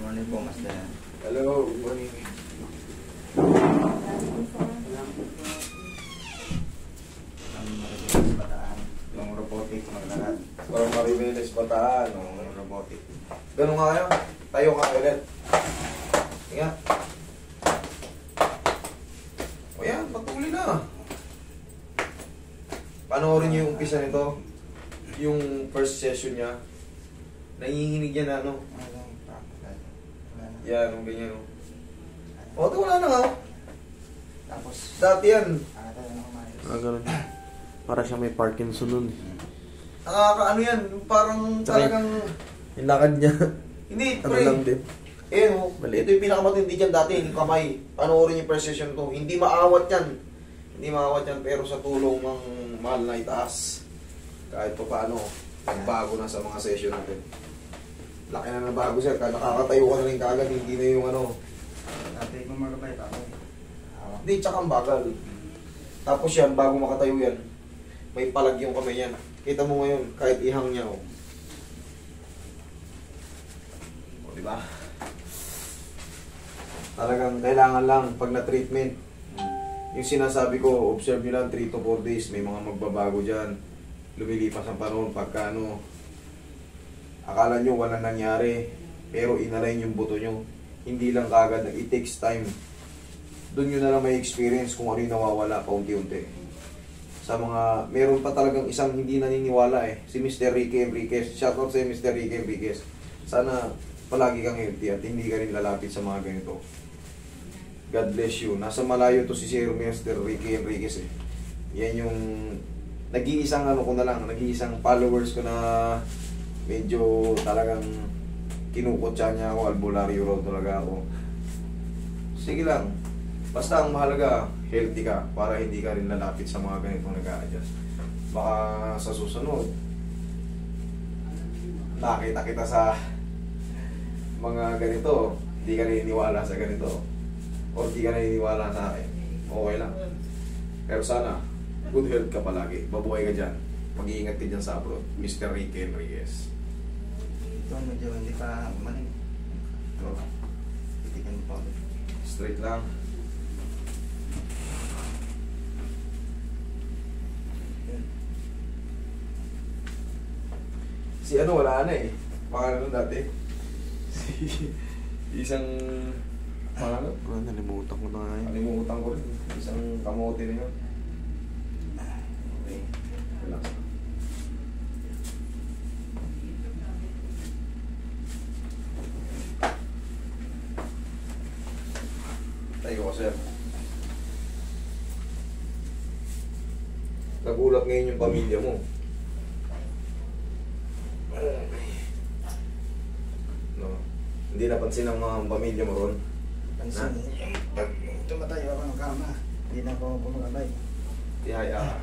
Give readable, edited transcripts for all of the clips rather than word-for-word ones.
Morning po, Master. Hello, good morning. Ang Maribeles Bataan. Yung robotic, maglahat. Parang Maribeles Bataan. Yung robotic. Ganun nga kayo. Tayo ka ulit. Ingat. O yan, patuloy na. Panoorin niyo yung umpisa nito. Yung first session niya. Nanginginig yan na ano. Yan, yung ganyan. O, ito wala na nga. Tapos, Dati yan. Ganun. Para siya may Parkinson nun. Nakakaano yan. Parang talagang... Yung lakad niya. Hindi, Ano pre. lang din. Eh, no, Maliit. ito yung pinakamatindi dyan dati, yung kamay. Panoorin yung first session to. Hindi maawat yan. Hindi maawat yan, pero sa tulong ng mahal na itaas. Kahit pa paano, nagbago na sa mga session natin. Laki na bago sir, nakakatayo ka na rin kagad, hindi na yung ano. dati kung magabay ako. Hindi, tsaka ang bagal. Tapos yan, bago makatayo yan, may palag yung kamay yan. Kita mo ngayon, kahit ihang niya, oh. O, diba? Talagang kailangan lang pag na-treatment. Yung sinasabi ko, observe nyo lang 3 to 4 days, may mga magbabago dyan. Lumilipas ang panahon pagka ano, akala nyo walang nangyari, pero inalain yung buto nyo. Hindi lang kagad, it takes time. Doon nyo na lang may experience kung ano yung nawawala paunti-unti. Sa mga, meron pa talagang isang hindi naniniwala eh, si Mr. Ricky Enriquez. Shoutout sa Mr. Ricky Enriquez. Sana palagi kang healthy at hindi ka rin lalapit sa mga ganito. God bless you. Nasa malayo to si Sir Mr. Ricky Enriquez eh. Yan yung nag-iisang ano ko na lang, nag-iisang followers ko na medyo talagang kinukutsa niya ako, albularyo raw talaga ako. Sige lang. Basta ang mahalaga, healthy ka para hindi ka rin lalapit sa mga ganitong nag-a-adjust. Baka sa susunod, nakita kita sa mga ganito, hindi ka naniniwala sa ganito. O hindi ka naniniwala sa akin. Okay lang. Pero sana, good health ka palagi. Mabuhay ka dyan. Mag-iingat ka dyan sa abroad. Mr. Ricky Enriquez. Ito medyo hindi pa umanin. Ito, titikin po. Straight lang. Si ano, wala na eh. Pangalan nun dati. Isang... Pangalan? Nalimutan ko na nga yun. Kalimutan ko rin. Isang kamote na yun. Okay. Relax. Tayo ko, sir. Nagulat ngayon yung pamilya mo. No. Hindi napansin ng mga pamilya mo ron. Pansin, pag tumatayo ako ng kama, hindi na ako bumagabay. Tihaya ka.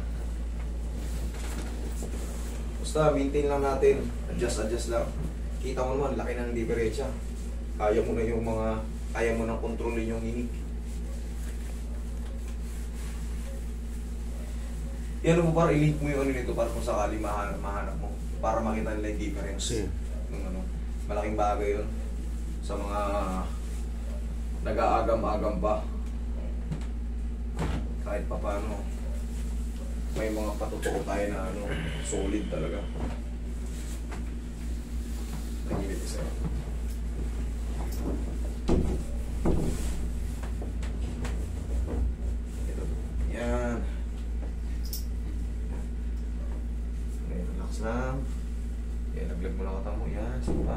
Basta maintain lang natin. Adjust lang. Kita mo naman, laki ng diferensya. Kaya mo na yung mga, kaya mo nang kontrolin yung inig. Yan mo para i-link mo yung ano nito para kung sakali mahanap mo. Para makita nila yung difference. Kasi, Yung ano, malaking bagay yun sa mga nag-aagam-agam pa. Kahit pa paano, may mga patutuko tayo na ano, solid talaga. Nangilip isa. Ito. Yan. Okay, relax lang. Yan, naglag mo lang kata mo. Yan, sige pa.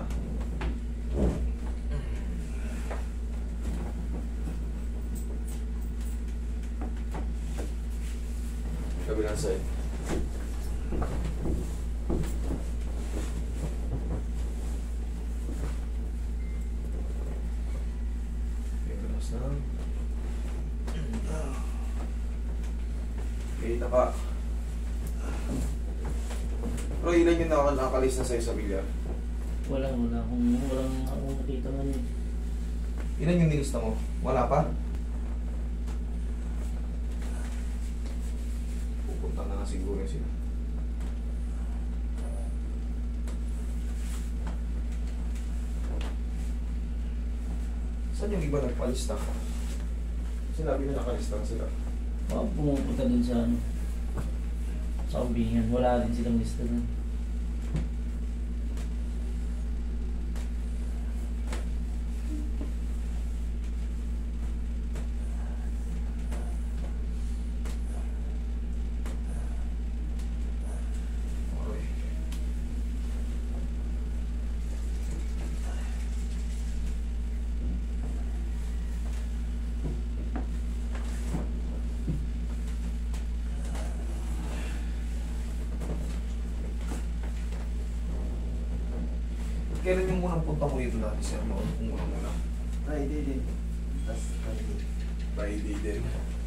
Kabilang side. Relax lang. Kita ka. Pero ilan yung nakakalis na sa'yo sa bilyar? Wala akong nakita nga yun. Ilan yung nilista mo? Wala pa? Pupunta na siguro sila. Saan yung iba nagpalista? Sinabi na nakalista sila. Pumupunta din sa ano, sa ubingan. Wala din silang lista na. Okay. Kailan yung unang punta mo dito dati, sir? Noon, kung muna. Friday din. Tapos Friday. Friday din.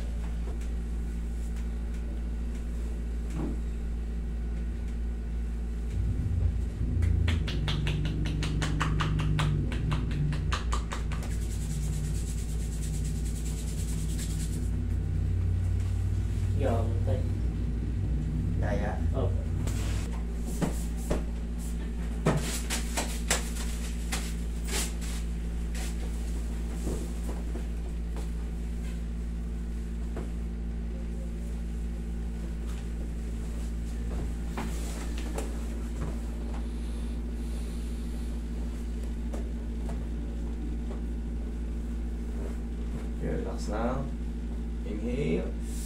Yawon tayo. Kaya. Oh. Okay, relax na. Inhale.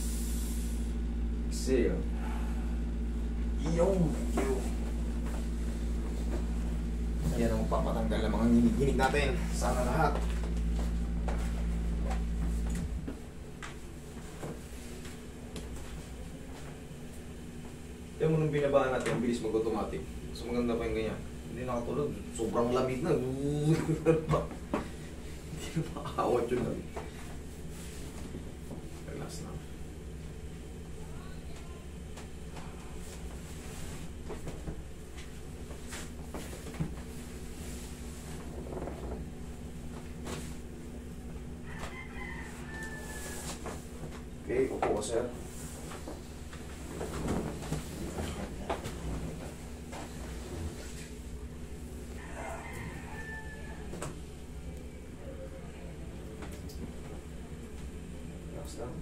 Exhale. Yung. Yan ang papatanggal ng mga ginig natin. Sana lahat. Yan mo nung binabaan natin, ang bilis mag-automatic. So maganda pa yung ganyan. Hindi nakatulog. Sobrang lamig na. Hindi na makakawat yun lang. Relax na. Okay, upo ka, sir. Relax lang.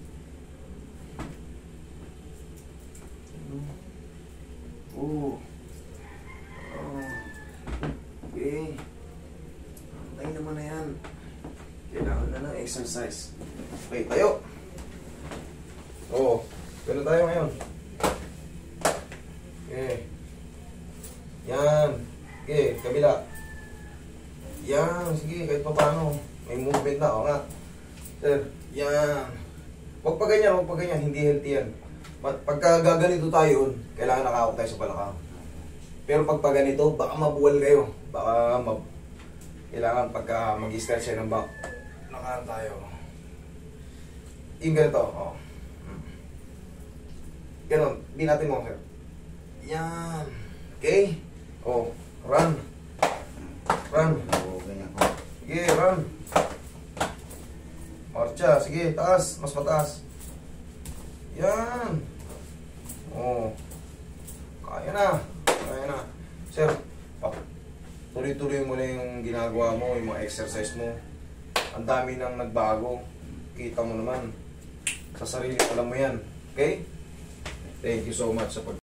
Oh. Okay. Antay naman na yan. Kailangan na ng exercise. Okay, tayo. Oo. Ganun tayo ngayon. Okay. Yan. Okay, kabila. Yan. Sige, kahit pa paano. May movement na. O nga. Sir, yan. Huwag pa ganyan, huwag pa ganyan. Hindi healthy yan. Pagka gaganito tayo, kailangan nakahawak tayo sa balakang. Pero pag ganito, baka mabuwal kayo. Kailangan pagka mag-stretch siya ng back, nakahan tayo. Yung ganito, oh. Ganon, di natin mo, sir. Yan. Okay? Oh, run. Run. Oo, ganyan ko. Sige, run. Marcha, sige, taas, mas mataas. Yan. Oh. Kaya na. Kaya na. Sir, tuloy-tuloy mo na yung ginagawa mo, yung mga exercise mo. Ang dami nang nagbago. Kita mo naman. Sa sarili mo lang mo yan. Okay? Thank you so much sa pag